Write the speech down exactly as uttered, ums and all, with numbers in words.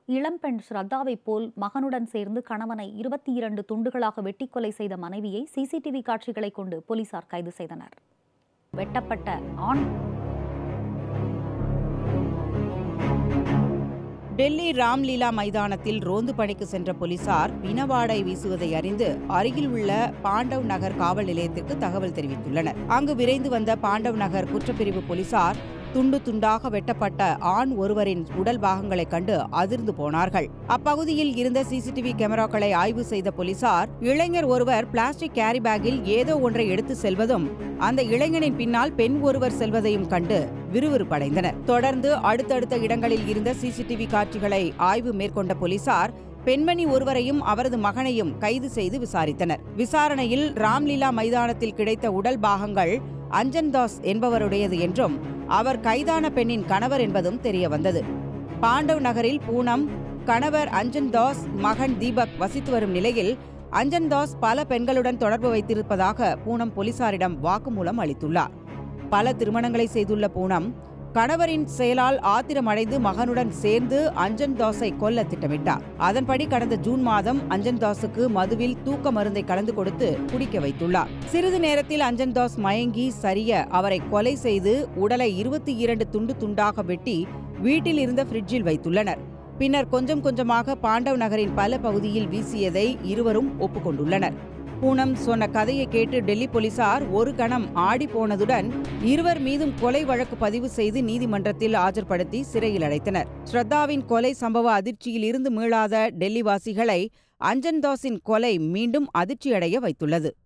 இளம்பெண் ஸ்ரத்தாவை போல் மகனுடன் சேர்ந்து கணவனை இருபத்தி இரண்டு துண்டுகளாக வெட்டி கொலை செய்த மனைவியை சிசிடிவி காட்சிகளை கொண்டு போலீசார் கைது செய்தனர். வெட்டப்பட்ட ஆண் டெல்லி ராம்லீலா மைதானத்தில் ரோந்து பணிக்கு சென்ற போலீசார் பிணவாடை வீசுவதை அறிந்து அருகில் உள்ள பாண்டவ் நகர் காவல் நிலையத்திற்கு தகவல் தெரிவித்துள்ளனர். அங்கு விரைந்து வந்த பாண்டவ் நகர் குற்றப்பிரிவு போலீசார் துண்டு துண்டாக வெட்டப்பட்ட ஆண் ஒருவரின் உடல் பாகங்களை கண்டு அதிர்ந்து போனார்கள். அப்பகுதியில் இருந்த சிசிடிவி கேமராக்களை ஆய்வு செய்த போலீசார் இளைஞர் ஒருவர் பிளாஸ்டிக் கேரி பேக்கில் ஏதோ ஒன்றை எடுத்து செல்வதும் அந்த இளைஞனின் பின்னால் பெண் ஒருவர் செல்வதையும் கண்டு விறுவிறுப்படைந்தனர். தொடர்ந்து அடுத்தடுத்த இடங்களில் இருந்த சிசிடிவி காட்சிகளை ஆய்வு மேற்கொண்ட போலீசார் பெண்மணி ஒருவரையும் அவரது மகனையும் கைது செய்து விசாரித்தனர். விசாரணையில் ராம்லீலா மைதானத்தில் கிடைத்த உடல் பாகங்கள் அஞ்சன் தாஸ் என்பவருடையது என்றும் அவர் கைதான பெண்ணின் கணவர் என்பதும் தெரியவந்தது. பாண்டவ் நகரில் பூனம் கணவர் அஞ்சன் தாஸ் மகன் தீபக் வசித்து வரும் நிலையில் அஞ்சன் தாஸ் பல பெண்களுடன் தொடர்பு வைத்திருப்பதாக பூனம் போலீசாரிடம் வாக்குமூலம் அளித்துள்ளார். பல திருமணங்களை செய்துள்ள பூனம் கணவரின் செயலால் ஆத்திரமடைந்து மகனுடன் சேர்ந்து அஞ்சன் தாஸை கொல்ல திட்டமிட்டார். அதன்படி கடந்த ஜூன் மாதம் அஞ்சன் தாஸுக்கு மதுவில் தூக்க மருந்தை கலந்து கொடுத்து குடிக்க வைத்துள்ளார். சிறிது நேரத்தில் அஞ்சன் தாஸ் மயங்கி சரிய அவரை கொலை செய்து உடலை இருபத்தி இரண்டு துண்டு துண்டாக வெட்டி வீட்டில் இருந்த ஃப்ரிட்ஜில் வைத்துள்ளனர். பின்னர் கொஞ்சம் கொஞ்சமாக பாண்டவ் நகரின் பல பகுதியில் வீசியதை இருவரும் ஒப்புக்கொண்டுள்ளனர். பூனம் சொன்ன கதையை கேட்டு டெல்லி போலீசார் ஒரு கணம் ஆடி போனதுடன் இருவர் மீதும் கொலை வழக்கு பதிவு செய்து நீதிமன்றத்தில் ஆஜர்படுத்தி சிறையில் அடைத்தனர். ஸ்ரத்தாவின் கொலை சம்பவ அதிர்ச்சியில் இருந்து மீளாத டெல்லிவாசிகளை அஞ்சன் தாஸின் கொலை மீண்டும் அதிர்ச்சியடைய வைத்துள்ளது.